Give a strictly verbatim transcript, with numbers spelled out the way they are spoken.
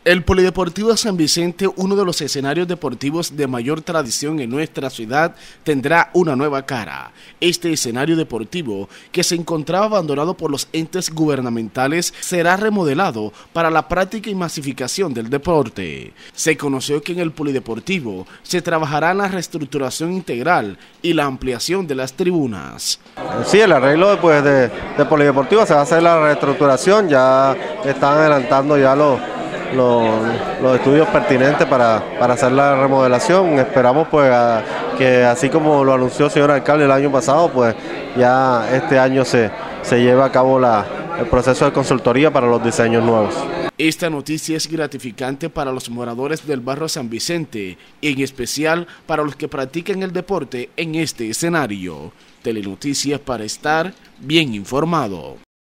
El Polideportivo San Vicente, uno de los escenarios deportivos de mayor tradición en nuestra ciudad, tendrá una nueva cara. Este escenario deportivo, que se encontraba abandonado por los entes gubernamentales, será remodelado para la práctica y masificación del deporte. Se conoció que en el Polideportivo se trabajará en la reestructuración integral y la ampliación de las tribunas. Sí, el arreglo pues, de, de Polideportivo se va a hacer la reestructuración, ya están adelantando ya los Los, los estudios pertinentes para, para hacer la remodelación. Esperamos pues a, que así como lo anunció el señor alcalde el año pasado, pues ya este año se, se lleva a cabo la, el proceso de consultoría para los diseños nuevos. Esta noticia es gratificante para los moradores del barrio San Vicente, y en especial para los que practican el deporte en este escenario. Telenoticias para estar bien informado.